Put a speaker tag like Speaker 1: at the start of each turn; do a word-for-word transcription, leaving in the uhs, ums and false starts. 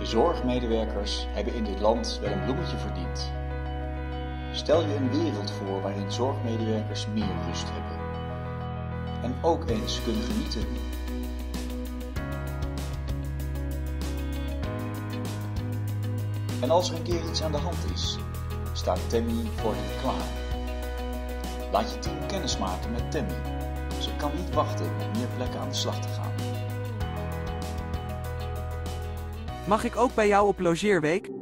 Speaker 1: De zorgmedewerkers hebben in dit land wel een bloemetje verdiend. Stel je een wereld voor waarin zorgmedewerkers meer rust hebben. En ook eens kunnen genieten. En als er een keer iets aan de hand is, staat Tammy voor je klaar. Laat je team kennis maken met Tammy. Ze kan niet wachten om meer plekken aan de slag te gaan.
Speaker 2: Mag ik ook bij jou op logeerweek?